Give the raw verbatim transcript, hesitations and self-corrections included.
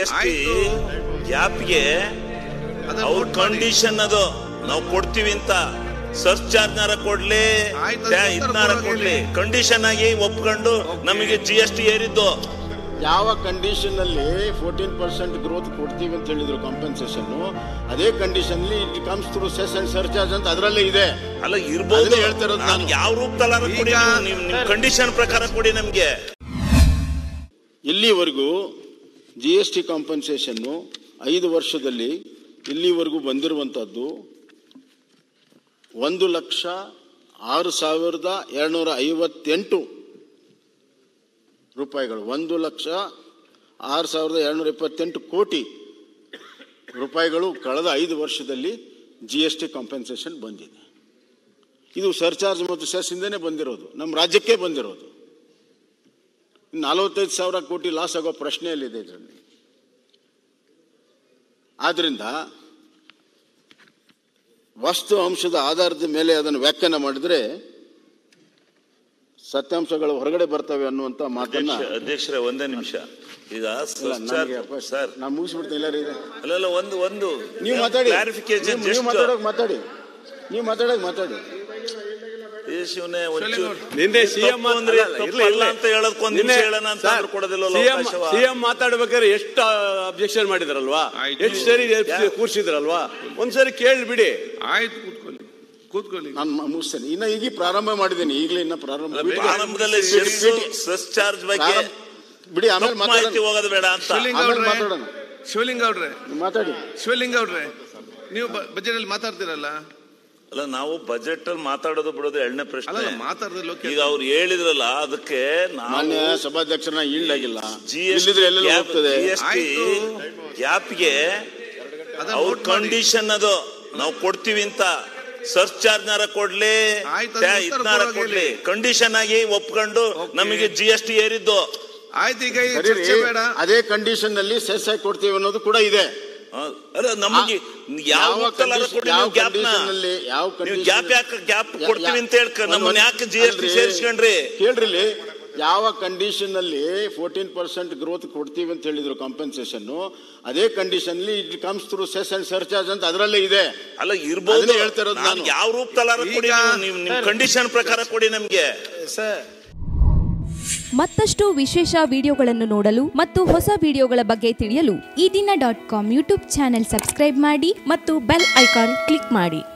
S T ಗ್ಯಾಪ್ಗೆ ಅವ್ರ condition ಅದು ನಾವು ಕೊಡ್ತೀವಿ ಅಂತ ಸರ್ಚ್ ಚಾರ್ಜ್ನಾರ ಕೊಡ್ಲಿ ಇದನ್ನಾರ ಕೊಡ್ಲಿ ಕಂಡೀಷನ್ ಆಗಿ ಒಪ್ಕೊಂಡು ನಮಗೆ ಜಿ ಎಸ್ ಟಿ ಏರಿದ್ದು. ಯಾವ ಕಂಡೀಷನ್ ಅಲ್ಲಿ ಫೋರ್ಟೀನ್ ಪರ್ಸೆಂಟ್ ಗ್ರೋತ್ ಕೊಡ್ತೀವಿ ಅಂತ ಹೇಳಿದ್ರು ಕಾಂಪನ್ಸೇಷನ್, ಅದೇ ಕಂಡೀಷನ್ ಅಲ್ಲಿ it comes through cess and surcharge ಅಂತ ಅದರಲ್ಲೇ ಇದೆ. ಅಲ್ಲ ಇರ್ಬೋದು, ಹೇಳ್ತಿರೋದು ನಾನು ಯಾವ ರೂಪದಲ್ಲಾರ ಕೊಡಿ, ನಿಮ್ ಕಂಡೀಷನ್ ಪ್ರಕಾರ ಕೊಡಿ ನಮ್ಗೆ. ಇಲ್ಲಿವರೆಗೂ ಜಿ ಎಸ್ ಟಿ ಕಾಂಪನ್ಸೇಷನ್ನು ಐದು ವರ್ಷದಲ್ಲಿ ಇಲ್ಲಿವರೆಗೂ ಬಂದಿರುವಂಥದ್ದು ಒಂದು ಲಕ್ಷ ಆರು ಸಾವಿರದ ಎರಡುನೂರ ಐವತ್ತೆಂಟು ರೂಪಾಯಿಗಳು. ಒಂದು ಲಕ್ಷ ಆರು ಸಾವಿರದ ಎರಡುನೂರ ಇಪ್ಪತ್ತೆಂಟು ಕೋಟಿ ರೂಪಾಯಿಗಳು ಕಳೆದ ಐದು ವರ್ಷದಲ್ಲಿ ಜಿ ಎಸ್ ಟಿ ಕಾಂಪನ್ಸೇಷನ್ ಬಂದಿದೆ. ಇದು ಸರ್ಚಾರ್ಜ್ ಮತ್ತು ಸೆಸ್ಸಿಂದನೇ ಬಂದಿರೋದು, ನಮ್ಮ ರಾಜ್ಯಕ್ಕೆ ಬಂದಿರೋದು. ನಲವತ್ತೈದು ಸಾವಿರ ಕೋಟಿ ಲಾಸ್ ಆಗೋ ಪ್ರಶ್ನೆಯಲ್ಲಿದೆ ಇದರಲ್ಲಿ. ಆದ್ದರಿಂದ ವಸ್ತು ಅಂಶದ ಆಧಾರದ ಮೇಲೆ ಅದನ್ನು ವ್ಯಾಖ್ಯಾನ ಮಾಡಿದರೆ ಸತ್ಯಾಂಶಗಳು ಹೊರಗಡೆ ಬರ್ತವೆ ಅನ್ನುವಂಥ ಮಾತನ್ನ. ಅಧ್ಯಕ್ಷರೇ ಒಂದೇ ನಿಮಿಷ, ಈಗ ಸರ್ ನಾನು ಮುಗಿಸ್ಬಿಡ್ತೀನಿ. ಎಲ್ಲರೂ ಇದೆ ಅಲ್ಲ ಒಂದು ಒಂದು ನೀವು ಮಾತಾಡಿ, ಕ್ಲಾರಿಫಿಕೇಶನ್ ನೀವು ಮಾತಾಡೋಕೆ ಮಾತಾಡಿ, ನೀವು ಮಾತಾಡೋಕೆ ಮಾತಾಡಿ. ಸಿಎಂ ಮಾತಾಡ್ಬೇಕಾದ್ರೆ ಎಷ್ಟು ಅಬ್ಜೆಕ್ಷನ್ ಮಾಡಿದಾರಲ್ವಾ, ಎಷ್ಟು ಸರಿ ಕೂರ್ಸಿದ್ರಲ್ವಾ, ಒಂದ್ಸರಿ ಕೇಳ್ಬಿಡಿ. ಆಯ್ತು, ಕೂತ್ಕೊಳ್ಳಿ ಕೂತ್ಕೊಳ್ಳಿ ನಾನು ಮುಗಿಸ್ತೇನೆ. ಇನ್ನ ಈಗ ಪ್ರಾರಂಭ ಮಾಡಿದ್ದೇನೆ, ಈಗಲೇ ಇನ್ನ ಪ್ರಾರಂಭ ಪ್ರಾರಂಭದಲ್ಲಿ ಚಾರ್ಜ್ ಬಗ್ಗೆ ಬಿಡಿ, ಆಮೇಲೆ ಮಾತಾಡಿ ಹೋಗೋದು ಬೇಡ ಅಂತ ಮಾತಾಡೋಣ. ಶಿವಲಿಂಗ ಅವ್ರೆ ಮಾತಾಡಿ. ಶಿವಲಿಂಗ ಅವ್ರೆ, ನೀವು ಬಜೆಟ್ ಅಲ್ಲಿ ಮಾತಾಡ್ತೀರಲ್ಲ. ಅಲ್ಲ, ನಾವು ಬಜೆಟ್ ಅಲ್ಲಿ ಮಾತಾಡೋದು ಬಿಡೋದು ಎರಡನೇ ಪ್ರಶ್ನೆ. ಮಾತಾಡೋದಿಲ್ಲ. ಈಗ ಅವ್ರು ಹೇಳಿದ್ರಲ್ಲ, ಅದಕ್ಕೆ ಮಾನ್ಯ ಸಭಾಧ್ಯಕ್ಷರನ್ನ ಈಲ್ಡಾಗಿಲ್ಲ. ಜಿ ಎಸ್ ಟಿ ಗ್ಯಾಪ್ಗೆ ಅವ್ರ ಕಂಡೀಷನ್ ಅದು ನಾವು ಕೊಡ್ತೀವಿ ಅಂತ ಸರ್ಚ್ ಚಾರ್ಜ್ನಾರ ಕೊಡ್ಲಿ ಇದನ್ನಾರ ಕೊಡ್ಲಿ ಕಂಡೀಷನ್ ಆಗಿ ಒಪ್ಕೊಂಡು ನಮಗೆ ಜಿ ಎಸ್ ಟಿ ಏರಿದ್ದು. ಆಯ್ತು, ಈಗ ಚರ್ಚೆ ಬೇಡ. ಅದೇ ಕಂಡೀಷನ್ ನಲ್ಲಿ ಸೆಸ್ ಆಗಿ ಕೊಡ್ತೀವಿ ಅನ್ನೋದು ಕೂಡ ಇದೆ. ಅಲ್ಲ, ನಮಗೆ ಯಾವ ಗ್ಯಾಪ್ ಗ್ಯಾಪ್ ಕೊಡ್ತೀವಿ ಅಂತ ಹೇಳ್ಕ ನಮ್ಮನ್ನ ಯಾಕೆ ಜಿ ಎಸ್ ಟಿ ಸೇರಿಸ್ಕೊಂಡ್ರಿ? ಕೇಳ್ರಿ, ಯಾವ ಕಂಡೀಷನ್ ಅಲ್ಲಿ ಫೋರ್ಟೀನ್ ಪರ್ಸೆಂಟ್ ಗ್ರೋತ್ ಕೊಡ್ತೀವಿ ಅಂತ ಹೇಳಿದ್ರು ಕಾಂಪನ್ಸೇಷನ್, ಅದೇ ಕಂಡೀಷನ್ ಅಲ್ಲಿ it comes through cess and surcharge ಅಂತ ಅದರಲ್ಲೇ ಇದೆ. ಅಲ್ಲ ಇರ್ಬೋದು, ಹೇಳ್ತಿರೋದು ನಾನು ಯಾವ ರೂಪದಲ್ಲಾರ ಕೊಡಿ, ನಿಮ್ ಕಂಡೀಷನ್ ಪ್ರಕಾರ ಕೊಡಿ ನಮ್ಗೆ. ಮತ್ತಷ್ಟು ವಿಶೇಷ ವಿಡಿಯೋಗಳನ್ನು ನೋಡಲು ಮತ್ತು ಹೊಸ ವಿಡಿಯೋಗಳ ಬಗ್ಗೆ ತಿಳಿಯಲು Eedina dot com YouTube channel subscribe ಮಾಡಿ ಮತ್ತು ಬೆಲ್ ಐಕಾನ್ ಕ್ಲಿಕ್ ಮಾಡಿ.